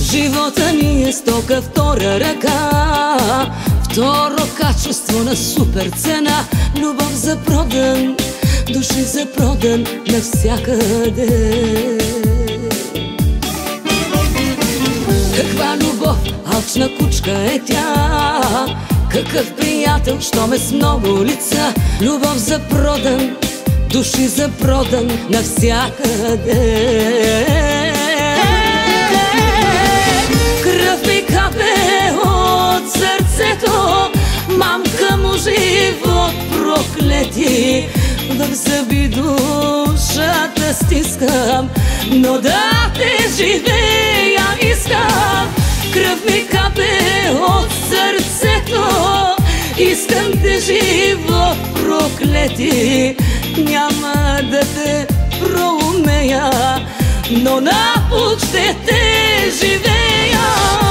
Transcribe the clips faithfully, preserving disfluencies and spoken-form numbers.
Живота ни е стока втора ръка, второ качество на супер цена. Любов за продан, души за продан навсякъде. Каква любов, алчна кучка е тя, какъв приятел, що ме с много лица. Любов за продан, души за продан навсякъде. Кръв ми капе от сърцето, мамка му живот проклети. В зъби душата стискам, но да те живея искам. Кръв ми капе от сърцето, искам те живот проклети. Няма да те проумея, но на път ще те живея.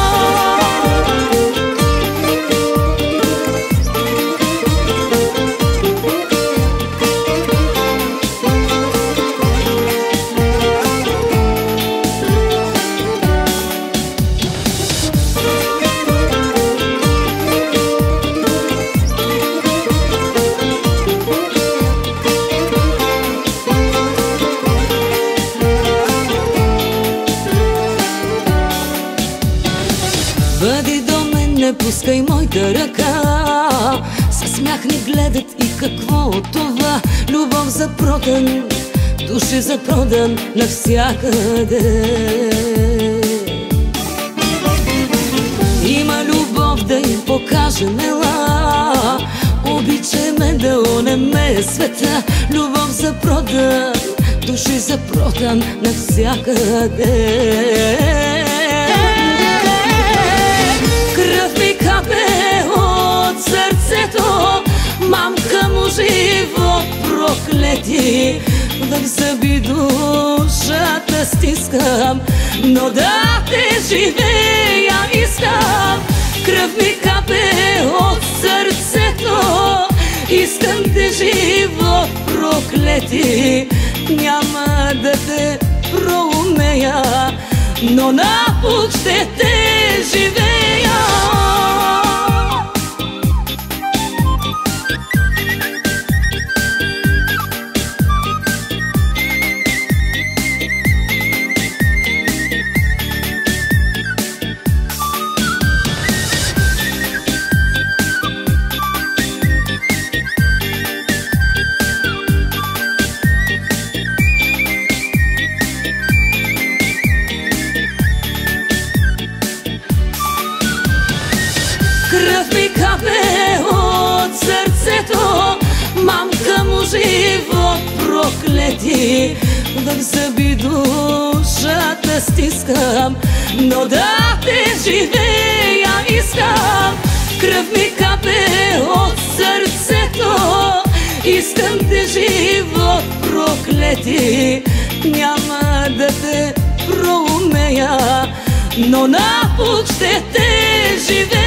Бъди до мен, не пускай моята ръка. Със смях ни гледат и какво от това. Любов за продан, души за продан навсякъде. Има любов да им покажем, ела. Обичай ме да онеме света. Любов за продан, души за продан навсякъде. Кръв ми капе от сърцето, мамка му живот проклети. В зъби душата стискам, но да те живея искам. Кръв ми капе от сърцето, искам те живот проклети. Няма да те проумея, но на път ще те живея. Кръв ми капе от сърцето, мамка му живот проклети. В зъби душата стискам, но да те живея искам. Кръв ми капе от сърцето, искам те живот проклети. Няма да те проумея, но на път ще те живея.